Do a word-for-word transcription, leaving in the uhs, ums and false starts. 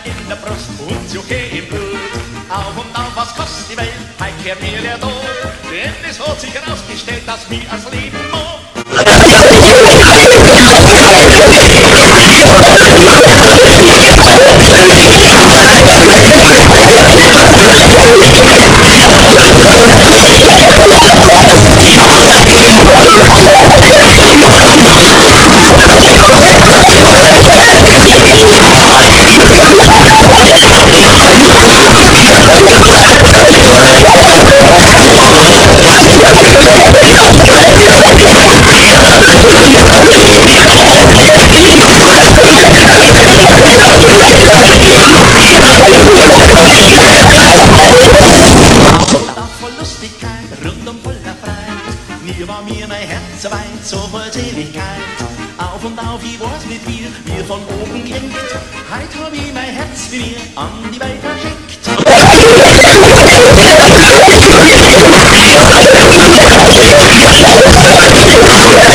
in der Brust und Juche im Blut. Auf und auf, was kostet die Welt, heim kehrt mir der Tod. Denn es hat sich herausgestellt, dass mir als Leben mag. Rund um voller Freit, nie war mir mein Herz so weit, so voll Seligkeit. Auf und auf, ich war's mit mir, mir von oben gelenkt. Heut hab ich mein Herz für mir an die Welt verschenkt.